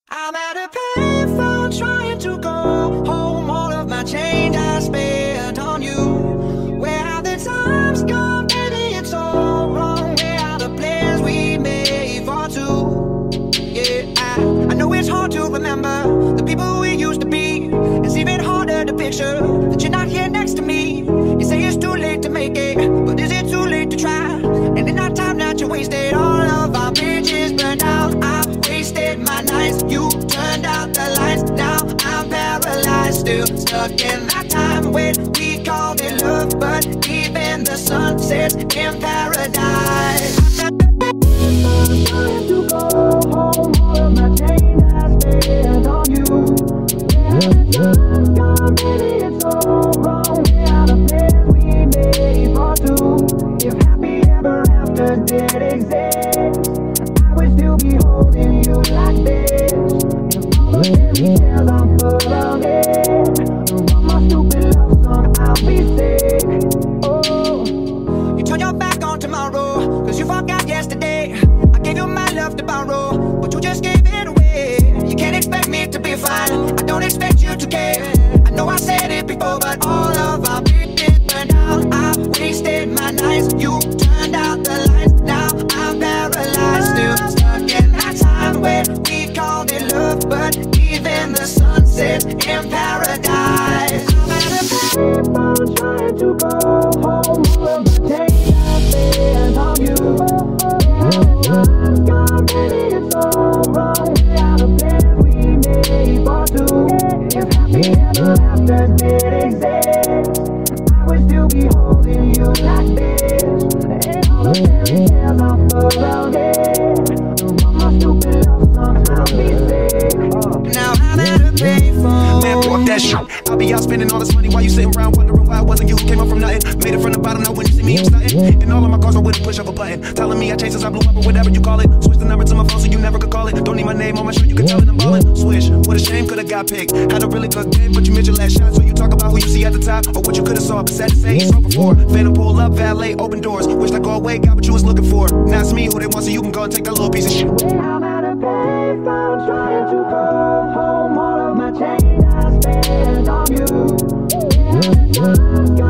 I'm at a payphone trying to go home. All of my change I spent on you. Where have the times gone, baby? It's all wrong. Where are the plans we made for two? Yeah, I know it's hard to remember the people we used to be. It's even harder to picture that you're not here next to me. You say it's too late to make it, but is it too late to try? And in that time that you wasted, all of our bridges burned out. I wasted my nights, you turned out the lights. Now I'm paralyzed, still stuck in that time when we called it love, but even the sun sets in paradise. I'm trying to go home, all of my change I spent on you. Where the time's gone, baby, it's all wrong. Where are the plans we made for two? If happy ever after did exist, I would still be holding you like this. If all the fairy tales I'm full of it, wrote my stupid love song, I'll be sick. Oh, you turn your back on tomorrow, cause you forgot yesterday. I gave you my love to borrow, but you just gave it away. You can't expect me to be fine, I don't expect you to care. I know I said it before, but all of our bridges burned out. I wasted my nights, you turned out the lights. Now I'm paralyzed, still stuck in that time when we called it love, but even the sun sets in paradise. I'm at a payphone trying to go home. All of the change I spent on you. Time's gone, baby, it's all wrong. Where are the plans we made for two? If happy ever after did exist, I would still be holding you like this. And all the fairy tales are full of it. Wrote my stupid love song, I'll be sick. Now I'm at a payphone. Man, fuck that shit. I'll be out spending all this money while you sitting around wondering why it wasn't you who came up from nothing. Made it from the bottom, now when you see me, I'm stunting. And all of my cars are with a push of a button. Telling me I changed since I blew up or whatever you call it. Switch the number to my phone so you never could call it. Don't need my name on my shirt, you can tell it I'm ballin'. Switch, what a shame, could've got picked. Had a really good game, but you missed your last shot. So you talk about who you see at the top or what you could've saw, but sad to say you saw before. Phantom pull up, valet, open doors. Wished I go away, got what you was looking for. Now it's me who they want, so you can go and take that little piece of shit. I'm at a payphone trying to go home. All of my change I spent on you. Yeah, the time's gone.